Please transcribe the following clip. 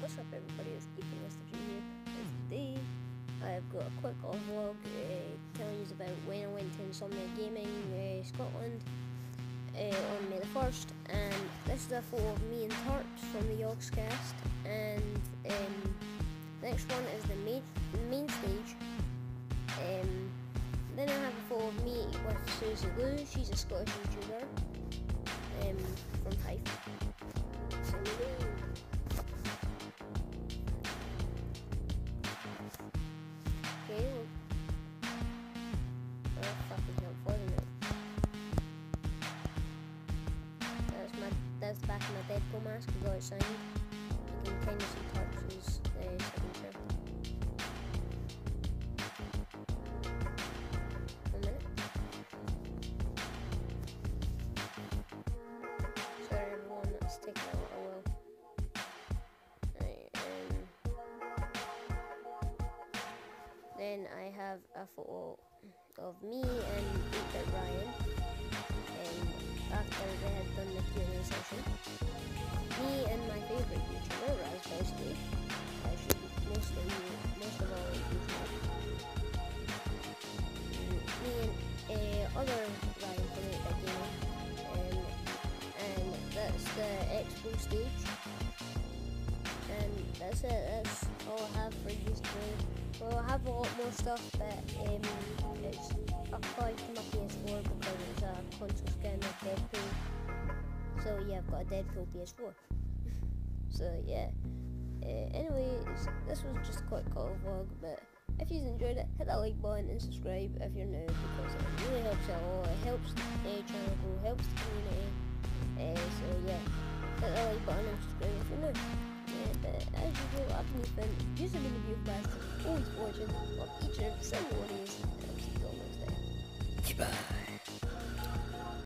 What's up everybody, it's Ethan Mr. Jr. and today I've got a quick vlog telling you about when I went to Insomnia Gaming Scotland on May the 1st, and this is a photo of me and Tarps from the Yogscast, and next one is the main stage. Then I have a photo of me with Susie Lou. She's a Scottish YouTuber from Hyphen. Okay, well, fucking helpful, isn't it? That's the back of my Deadpool mask. We got it signed. You can kind of see Tarps' signature. One minute. Sorry everyone, that's taking a while. Then I have a photo of me and Peter Ryan, and after they had done the Q&A session, me and my favourite YouTuber, Raspberry, I should most of all YouTube, me and other Ryan from that game, and that's the expo stage, and that's it. That's all I have for you today. Well, I have a lot more stuff, but it's applied to my PS4 because it's a console skin of Deadpool. So yeah, I've got a Deadpool PS4. So yeah. Anyway, this was just a quick little vlog, but if you enjoyed it, hit that like button and subscribe if you're new, because it really helps out a lot. It helps the channel grow, helps the community. So yeah, hit that like button and subscribe if you're new. But as usual, I've been Ethan, using the video best, always watching, love each and every single one of you, and I'll see you all next time. Goodbye.